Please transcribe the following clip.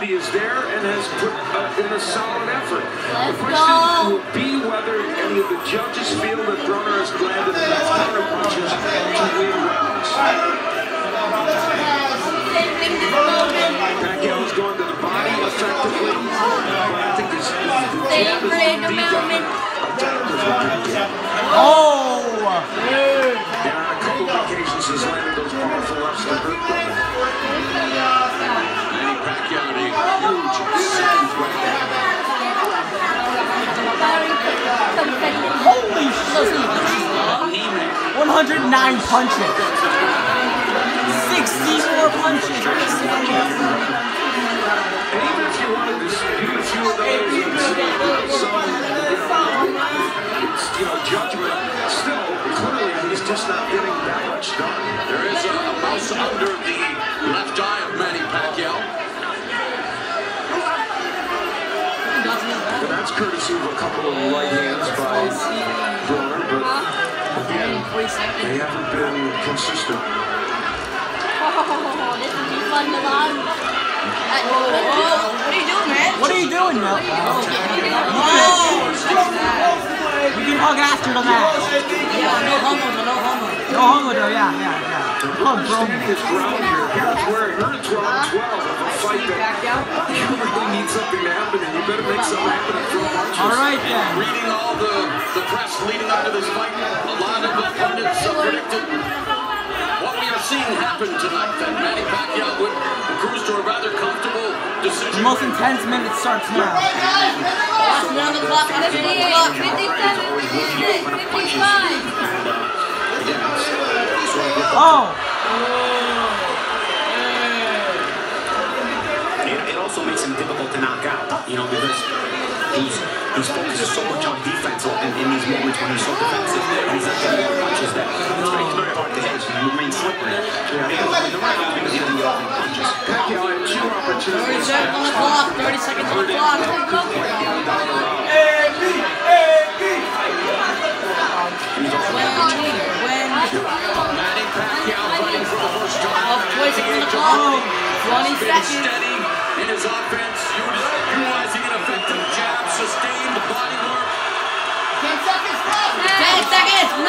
intensity is there and has put in a solid effort. The question will be whether any of the judges feel that Broner has landed enough counter punches to win rounds. Pacquiao's going to the body effectively, but I think his jab is going to be done. Oh! And on a couple of occasions he's landed those powerful lefts to hurt Broner. Manny Pacquiao in a huge second round. Holy shit! 109 punches. 64 punches. And even if you wanted to dispute a few of those, judgment, still, clearly he's just not getting that much done. There is a mouse under the left eye of Manny Pacquiao. And that's courtesy of a couple of right hands by Broner, but again, they haven't been consistent. Oh, this will be fun to watch. What are you doing, man? What are you doing, Mel? You can hug after the match. Yeah, no homo, no homo. No homo, though, yeah. Hug, bro. Standing his ground here. Here's where it's round 12 of a fight that you really need something to happen, and you better make something happen and throw punches. All right, then. Reading all the press leading up to this fight, a lot of the pundits predicted what we are seeing happen tonight, that Manny Pacquiao would cruise to a rather comfortable decision. The most intense minute starts now. Last minute on the clock, 58, 57, 55. Oh! It also makes him difficult to knock out, because he's focuses so much on defense in these moments when he's so defensive, and he's not getting the punches that it's very hard to hit, so he remains slippery. Because he doesn't get off any punches. Pacquiao had 2 opportunities. 30 seconds on the clock, 30 seconds on the clock. Manny Pacquiao fighting for the first time. 20 seconds on the clock. 20 seconds. Steady in his offense, utilizing an effective jab, sustained body work. 10 seconds. 10 seconds.